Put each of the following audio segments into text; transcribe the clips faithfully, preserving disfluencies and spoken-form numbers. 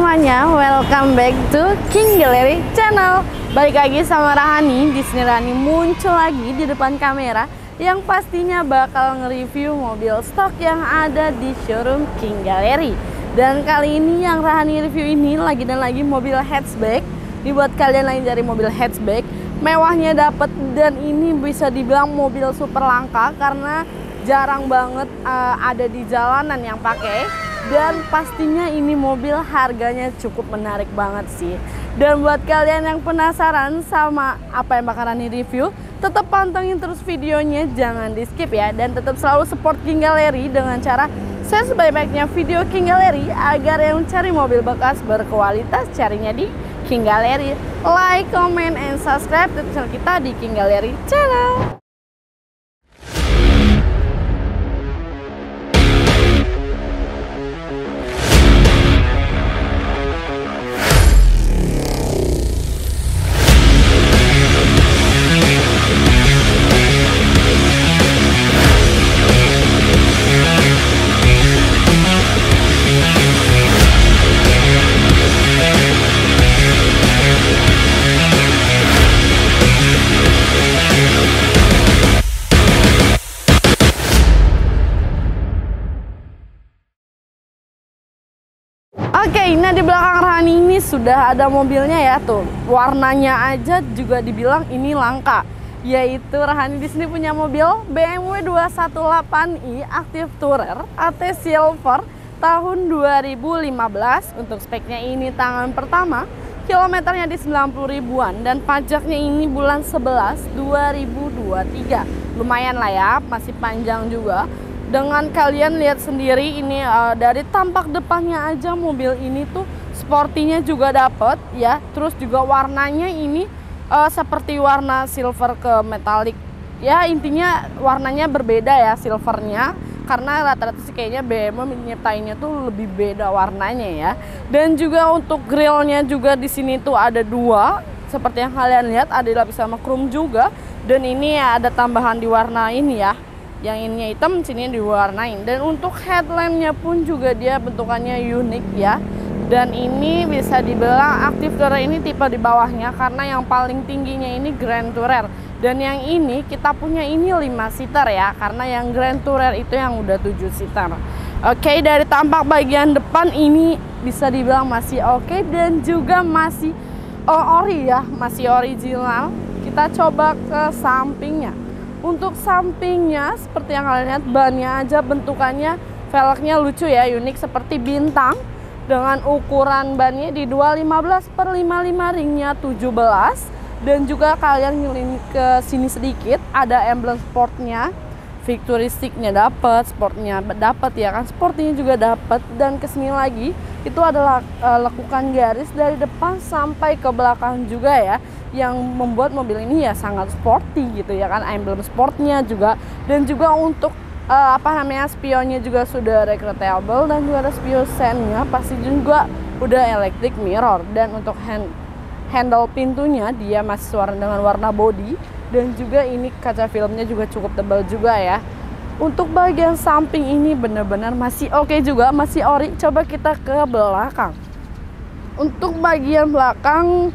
semuanya, welcome back to King Gallery Channel. Balik lagi sama Rahani. Di sini Rahani muncul lagi di depan kamera yang pastinya bakal nge-review mobil stok yang ada di showroom King Gallery. Dan kali ini yang Rahani review ini lagi dan lagi mobil hatchback. Ini buat kalian lagi dari mobil hatchback, mewahnya dapet, dan ini bisa dibilang mobil super langka karena jarang banget uh, ada di jalanan yang pakai. Dan pastinya ini mobil harganya cukup menarik banget sih. Dan buat kalian yang penasaran sama apa yang bakalan di-review, tetap pantengin terus videonya, jangan di skip ya. Dan tetap selalu support King Gallery dengan cara share sebanyak-banyaknya video King Gallery agar yang cari mobil bekas berkualitas carinya di King Gallery. Like, comment, and subscribe ke channel kita di King Gallery Channel. Oke, nah di belakang Rahani ini sudah ada mobilnya ya tuh. Warnanya aja juga dibilang ini langka. Yaitu Rahani di sini punya mobil B M W dua satu delapan i Active Tourer A T Silver tahun dua ribu lima belas. Untuk speknya ini tangan pertama, kilometernya di sembilan puluh ribuan, dan pajaknya ini bulan sebelas dua ribu dua puluh tiga. Lumayan lah ya, masih panjang juga. Dengan kalian lihat sendiri ini uh, dari tampak depannya aja mobil ini tuh sportinya juga dapet ya. Terus juga warnanya ini uh, seperti warna silver ke metalik. Ya intinya warnanya berbeda ya silvernya. Karena rata-rata sih kayaknya B M W nyiptainnya tuh lebih beda warnanya ya. Dan juga untuk grillnya juga di sini tuh ada dua. Seperti yang kalian lihat ada lapis sama chrome juga. Dan ini ya ada tambahan di warna ini ya. Yang ininya hitam, sini diwarnain. Dan untuk headlampnya pun juga dia bentukannya unik ya. Dan ini bisa dibilang Active Tourer ini tipe di bawahnya, karena yang paling tingginya ini Grand Tourer. Dan yang ini kita punya ini lima seater ya, karena yang Grand Tourer itu yang udah tujuh seater. Oke, dari tampak bagian depan ini bisa dibilang masih oke, dan juga masih oh, ori ya, masih original. Kita coba ke sampingnya. Untuk sampingnya seperti yang kalian lihat, bannya aja bentukannya, velgnya lucu ya, unik seperti bintang. Dengan ukuran bannya di dua lima belas per lima puluh lima, ringnya tujuh belas. Dan juga kalian nyelin ke sini sedikit, ada emblem sportnya, futuristiknya dapat, sportnya dapat ya kan, sportnya juga dapat. Dan kesini lagi itu adalah uh, lekukan garis dari depan sampai ke belakang juga ya, yang membuat mobil ini ya sangat sporty gitu ya kan, emblem sportnya juga. Dan juga untuk uh, apa namanya spionnya juga sudah recreatable, dan juga ada spion sennya, pasti juga udah electric mirror. Dan untuk hand, handle pintunya dia masih warna dengan warna body, dan juga ini kaca filmnya juga cukup tebal juga ya. Untuk bagian samping ini benar-benar masih oke okay juga, masih ori. Coba kita ke belakang. Untuk bagian belakang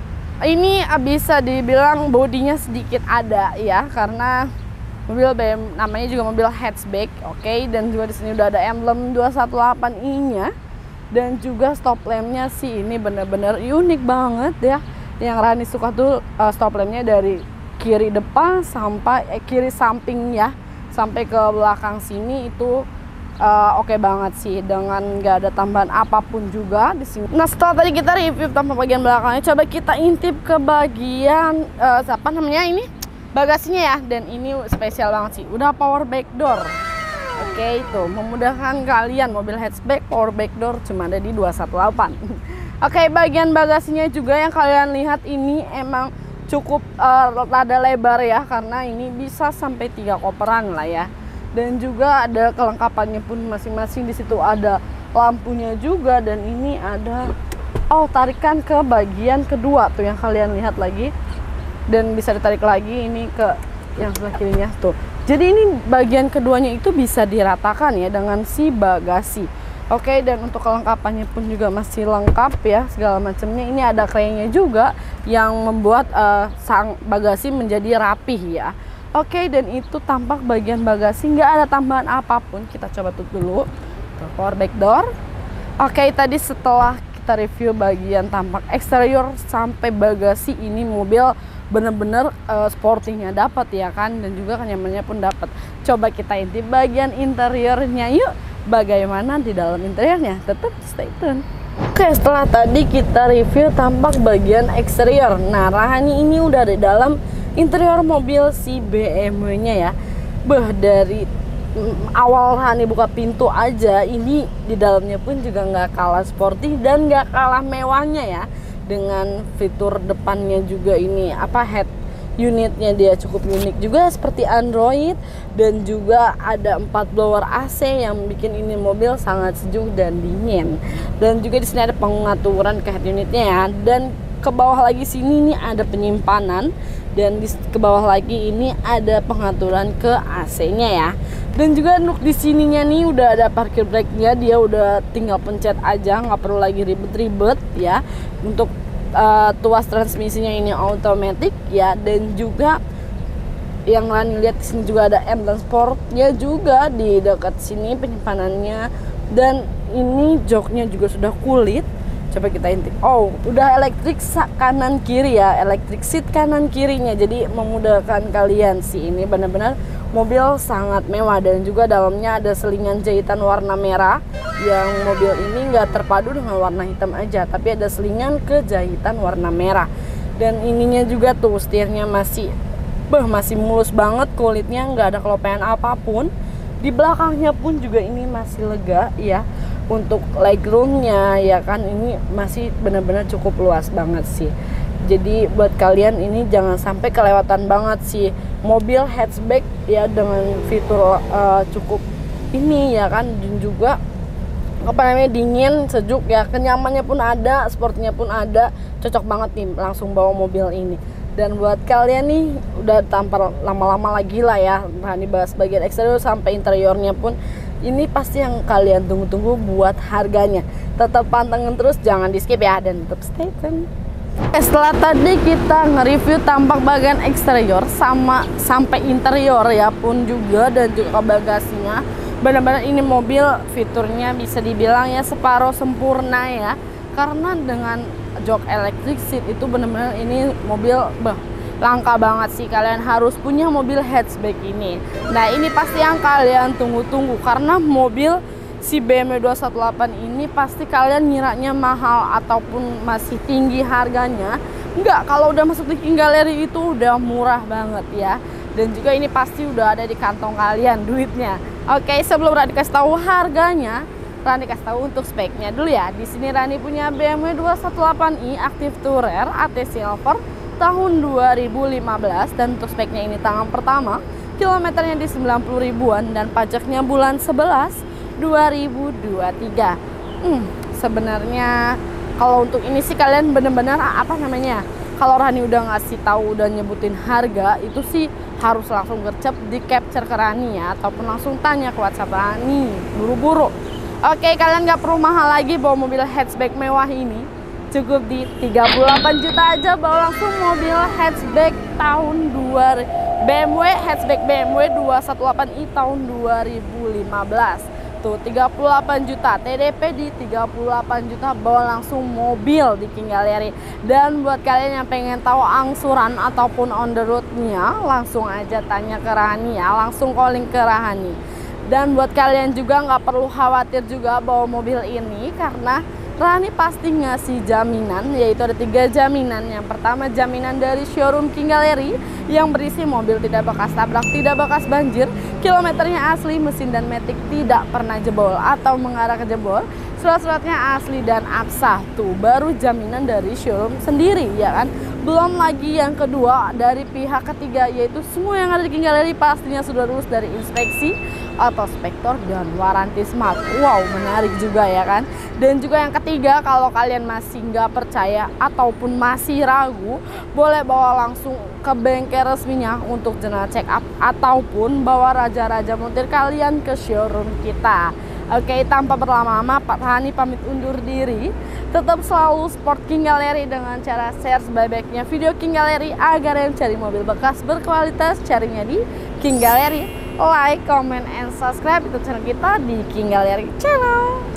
ini bisa dibilang bodinya sedikit ada ya, karena mobil B M W namanya juga mobil hatchback, oke okay? Dan juga di sini udah ada emblem dua satu delapan i-nya, dan juga stop lampnya sih ini bener-bener unik banget ya. Yang Rani suka tuh uh, stop lampnya dari kiri depan sampai eh, kiri samping ya, sampai ke belakang sini itu Uh, oke okay banget sih, dengan nggak ada tambahan apapun juga di sini. Nah setelah tadi kita review tampak bagian belakangnya, coba kita intip ke bagian uh, apa namanya ini bagasinya ya. Dan ini spesial banget sih, udah power back door. Oke okay, itu memudahkan kalian, mobil hatchback power back door cuma ada di dua satu delapan. Oke okay, bagian bagasinya juga yang kalian lihat ini emang cukup uh, rada lebar ya, karena ini bisa sampai tiga koperan lah ya. Dan juga ada kelengkapannya pun masing-masing, di situ ada lampunya juga. Dan ini ada oh tarikan ke bagian kedua tuh yang kalian lihat lagi, dan bisa ditarik lagi ini ke yang sebelah kirinya tuh. Jadi ini bagian keduanya itu bisa diratakan ya dengan si bagasi. Oke, dan untuk kelengkapannya pun juga masih lengkap ya, segala macamnya. Ini ada krengnya juga yang membuat uh, sang bagasi menjadi rapih ya. Oke, dan itu tampak bagian bagasi nggak ada tambahan apapun. Kita coba tutup dulu power back door. Oke, tadi setelah kita review bagian tampak eksterior sampai bagasi, ini mobil bener-bener uh, sportingnya dapat ya kan, dan juga kenyamanannya pun dapat. Coba kita intip bagian interiornya yuk. Bagaimana di dalam interiornya, tetap stay tune. Oke, setelah tadi kita review tampak bagian eksterior, nah Rahani ini udah di dalam interior mobil si B M W-nya ya. Bah, dari mm, awal Rahani buka pintu aja, ini di dalamnya pun juga nggak kalah sporty dan nggak kalah mewahnya ya. Dengan fitur depannya juga ini apa head unitnya dia cukup unik juga seperti Android, dan juga ada empat blower A C yang bikin ini mobil sangat sejuk dan dingin. Dan juga di sini ada pengaturan ke head unitnya ya. Dan ke bawah lagi sini nih ada penyimpanan, dan di ke bawah lagi ini ada pengaturan ke A C-nya ya. Dan juga untuk di sininya nih udah ada parkir brake-nya, dia udah tinggal pencet aja, nggak perlu lagi ribet-ribet ya. Untuk Uh, tuas transmisinya ini automatic ya, dan juga yang Rani lihat di sini juga ada M dan Sportnya juga di dekat sini penyimpanannya, dan ini joknya juga sudah kulit. Coba kita intip. Oh, udah elektrik kanan kiri ya, elektrik seat kanan kirinya, jadi memudahkan kalian sih. Ini benar-benar mobil sangat mewah, dan juga dalamnya ada selingan jahitan warna merah, yang mobil ini nggak terpadu dengan warna hitam aja, tapi ada selingan ke jahitan warna merah. Dan ininya juga tuh setirnya masih bah masih mulus banget, kulitnya nggak ada kelopehan apapun. Di belakangnya pun juga ini masih lega ya. Untuk legroomnya ya kan, ini masih benar-benar cukup luas banget sih. Jadi buat kalian ini jangan sampai kelewatan banget sih mobil hatchback ya, dengan fitur uh, cukup ini ya kan, dan juga apa namanya dingin, sejuk ya, kenyamannya pun ada, sportnya pun ada, cocok banget nih langsung bawa mobil ini. Dan buat kalian nih udah tampar lama-lama lagi lah ya, nah dibahas bagian eksterior sampai interiornya pun, ini pasti yang kalian tunggu-tunggu buat harganya. Tetap pantengin terus, jangan di skip ya, dan tetap stay tune. Setelah tadi kita nge-review tampak bagian eksterior sama sampai interior ya pun juga, dan juga bagasinya, benar-benar ini mobil fiturnya bisa dibilang ya separuh sempurna ya, karena dengan jok electric seat itu benar-benar ini mobil bah, langka banget sih. Kalian harus punya mobil hatchback ini. Nah, ini pasti yang kalian tunggu-tunggu, karena mobil si B M W dua satu delapan ini pasti kalian ngiranya mahal ataupun masih tinggi harganya. Enggak, kalau udah masuk di King Gallery itu udah murah banget ya. Dan juga ini pasti udah ada di kantong kalian duitnya. Oke, sebelum Rani kasih tahu harganya, Rani kasih tahu untuk speknya dulu ya. Di sini Rani punya B M W dua satu delapan i Active Tourer A T Silver tahun dua ribu lima belas, dan untuk speknya ini tangan pertama, kilometernya di sembilan puluh ribuan, dan pajaknya bulan sebelas dua ribu dua puluh tiga. Hmm, sebenarnya kalau untuk ini sih kalian bener-bener apa namanya? Kalau Rani udah ngasih tahu, udah nyebutin harga, itu sih harus langsung gercep di capture ke Rani ya, ataupun langsung tanya ke WhatsApp Rani, buru-buru. Oke, kalian nggak perlu mahal lagi bawa mobil hatchback mewah ini. Cukup di tiga puluh delapan juta aja bawa langsung mobil hatchback tahun dua ribu, B M W hatchback B M W dua satu delapan i tahun dua ribu lima belas. Tuh tiga puluh delapan juta, T D P di tiga puluh delapan juta bawa langsung mobil di King Gallery. Dan buat kalian yang pengen tahu angsuran ataupun on the road-nya, langsung aja tanya ke Rahani ya, langsung calling ke Rahani. Dan buat kalian juga nggak perlu khawatir juga bawa mobil ini, karena Rahani pasti ngasih jaminan, yaitu ada tiga jaminan. Yang pertama, jaminan dari showroom King Gallery yang berisi mobil tidak bekas tabrak, tidak bekas banjir, kilometernya asli, mesin dan matic tidak pernah jebol atau mengarah ke jebol, surat-suratnya asli dan absah. Tuh baru jaminan dari showroom sendiri ya kan. Belum lagi yang kedua dari pihak ketiga, yaitu semua yang ada di King Gallery pastinya sudah lulus dari inspeksi atau spektor dan waranti smart. Wow, menarik juga ya kan. Dan juga yang ketiga, kalau kalian masih nggak percaya ataupun masih ragu, boleh bawa langsung ke bengkel resminya untuk general check up, ataupun bawa raja-raja montir kalian ke showroom kita. Oke, tanpa berlama-lama, Pak Hani pamit undur diri. Tetap selalu support King Gallery dengan cara share sebaik-baiknya video King Gallery agar yang cari mobil bekas berkualitas carinya di King Gallery. Like, comment, and subscribe YouTube channel kita di King Gallery Channel.